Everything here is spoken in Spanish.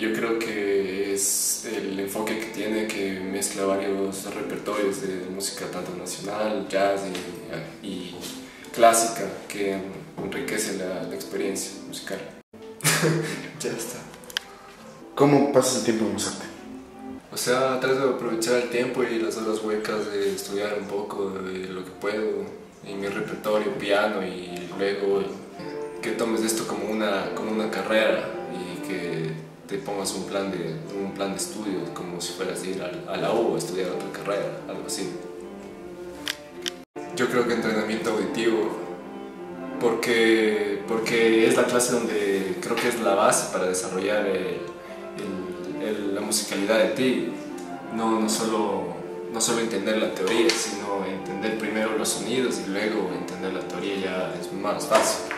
yo creo que es el enfoque que tiene, que mezcla varios repertorios de música tanto nacional, jazz y clásica, que enriquece la experiencia musical. Ya está. ¿Cómo pasas el tiempo en Musarte? O sea, trato de aprovechar el tiempo y las horas huecas de estudiar un poco de lo que puedo en mi repertorio, piano, y luego que tomes esto como una carrera y que te pongas un plan de estudio, como si fueras a ir a la U a estudiar otra carrera, algo así. Yo creo que entrenamiento auditivo, porque es la clase donde creo que es la base para desarrollar la musicalidad de ti. No solo entender la teoría, sino entender primero los sonidos y luego entender la teoría, ya es más fácil.